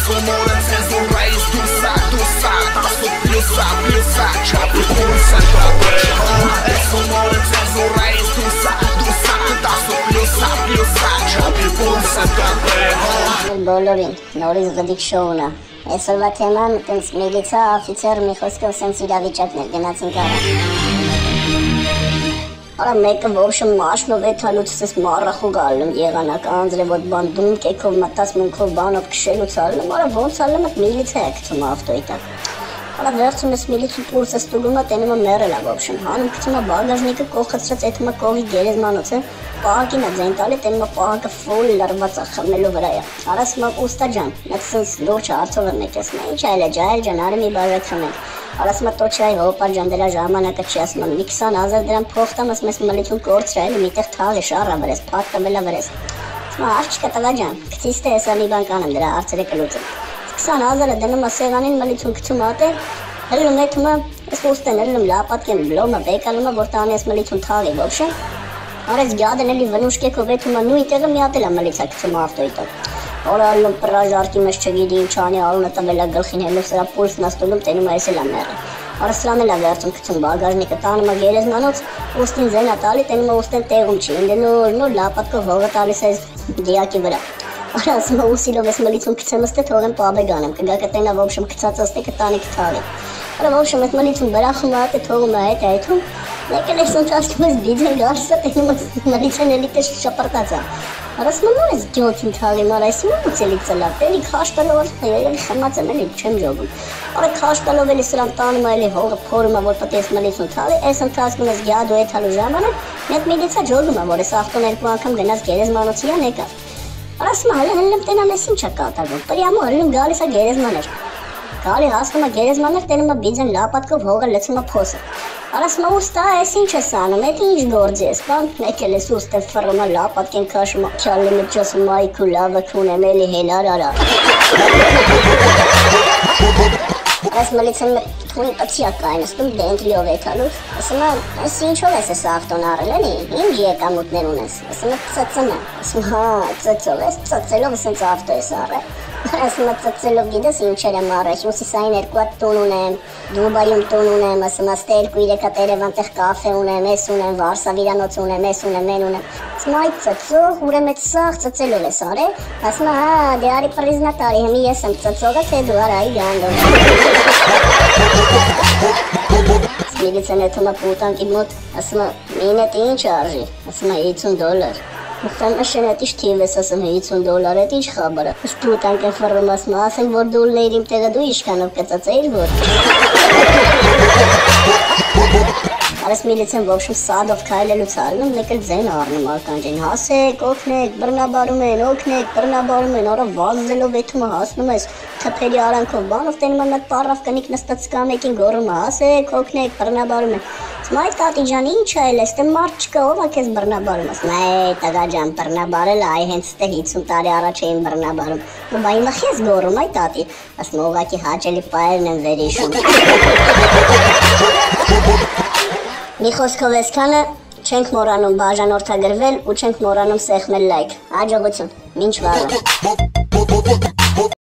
umore cenzura izdusa, tasu pljusa, čapi pulsa dobre Es umore cenzura izdusa, tasu pljusa, čapi pulsa dobre բոլորին, նորից գդիկ շոունա Այսօրվա թեման տենց միլիցա աֆիցեր մի խոսքով սենց իրավիճակներ գնացինք արա Արա մեկը ոբշը մաշնով էթալուց սես մարախուգ ալում եղանակ անձրևոտ բան դում կեքով մտած մունքով բանով կշելուց ալում Արա ոնց ալում էտ միլիցա է կցում ավտոյի տակ Արա վերցում ես միլիցու պուրսը ստուգում է տենում է մերել է ոբշն Հանում կցում է բագաժնիկը կողխծրած էթում է կողի գերեզմանոց է Պահակին է ձայն տալի տենում է պահակը ֆուլ լրված է խմելու վրա է Արասում է ուստա ջան, մեկ սենց լուրջ հարցով եմ եկեսում Ինչ այլ է ջայել ջան, արի մի բաժակ խմենք Արասում է տոչայ հոպար ջան դրա ժամանակը չի ասում եմ մի 20,000 դրամ փոխտամ ասում ես մլիցուն կորցրա էլի միտեղ թաղ է շառա վրես, փակ տմելա վրես Ասում է արջկա տղա ջան, կցիս թե հեսա մի բան կանեմ դրա արցերը կլուծեմ 20,000-ը դնում է սեղանին մլիցուն կցում ատե Հլում էթում է, ես ուստեն հլում լապատկեմ բլոմը բեկալում է որ տանի ես մլիցուն թաղի ոբշե Արեց գյադն էլի վնուշկեքով էթում է նույն տեղը միատել է մլիցա կցում ավտոյի տակ Օրա ալում պրաժարկի մեջ չգիտի ինչ անի արունը տվել է գլխին հելով սրա պուլսն աստուլում տենում է ես էլ է մերը Արսլան էլ է վերցում կցում բագաժնիկը տանում է գերեզմանոց ուստին զեն է տալի տենում է ուստեն տեղում չի ինձ նոր լապատկով հողը տալիս է դիակի վրա Արա ասում է ուսիլով ես մլիցում կցեմ ըստե թողեմ պաբե գանեմ կգա կտենա ոբշմ կցած ըստե կտանի կթաղի Արա ոբշմ էտ մլիցում բրախում է ատե թողում է հետ այթում Եկել ես ոնց ասում ես բիձեն գարսը տենում ես մլիցեն էլի տես շապրտած է Արասում եմ նոր ես գյոթին թաղի մար այսում եմ ուծելի ծլավ Էլի քաշտալով էլի խմած եմ էլի չեմ ժողում Արա քաշտալով էլի սրան տանում է էլի հողը փորում է որ պետք է ես մլիցուն թաղի Այս ընթացքում ես գյադու էթալու ժամանակ Մետ միլիցա ժողում է որ ես ավտոն երկու անգամ գնաց գերեզմանոցի ան եկավ Արասում է հլում տենամ ես ինչ է կատարվում Պրյամո հլում գալիս է գերեզմաներ Գալի հասնում է գերեզմաներ տենում է բիձեն լապատկով հողը լցում է փոսը Արասում է ուստա ես ինչ ես անում, էդ ինչ գործ ես, բան եկել ես ուստը ֆռում է լապատկեն քաշում է քյալի մեջ ասում այքու լավը քունեմ էլի հելար արա Այս մլիցեն թունի պծյակ կային, ստում դենտլիով էթալուց Ասում է, ես ինչով ես ես ավտոն առել էլի, ինչ եկամուտներ ունես Ասում է, ծծում եմ, ասում հա, ծծով ես, ծծելով սենց ավտո ես առել Ասում է ծծելով գիտես ինչեր եմ առաջ, ուսիսային երկու հատ տուն ունեմ, Դուբայում տուն ունեմ, ասում է ստե երկու իրեքատ երևան տեղ կաֆե ունեմ, ես ունեմ, վարսավիրանոց ունեմ, ես ունեմ, են ունեմ Ասում է այդ ծծող, ուրեմ էտ սաղ ծծելով ես արել Ասում է հա, դե արի պրիզնատարի, հմի ես եմ ծծողը, թե դու արայի գանդով Միլիցեն էթում է պուտանկի մոտ, ասում է մին էտ ինչ արժի, ասում է $50 Մխտան աշենատիշ թիվ ես ասում $50 էտ ինչ խաբարա Իս պուտանք են վռում ասում ասենք որ դու լեիր իմ տեղը դու իշկանով կծած էիր որ Արես միլիցեն ոբշում սադով կայլելուց արնում մեկ էլ ձեն արնում ականջին հասեք, օգնեք, բռնաբարում են, օգնեք, բռնաբարում են Արա վազելով էթում է հասնում ես թփերի արանքով բանով տենում է մեկ պարավ կնիկ նստած կա մեկին գոռում է հասեք, օգնեք, բռնաբարում են Ասում այ տատի ջան ինչ այլ ես, տե մարդ չկա ով է քեզ բռնաբարում Ասում այ տղա ջան բռնաբարել այ հենց ստե 50 տարի առաջ էին բռնաբարում Ու բա հիմա քեզ գոռում այ տատի Ասում ուղղակի հաճելի պայերն են վերհիշում Մի խոսքով այսքանը չենք մոռանում բաժանորդագրվել ու չենք մոռանում սեղմել լայք Հաջողություն, մինչ վաղը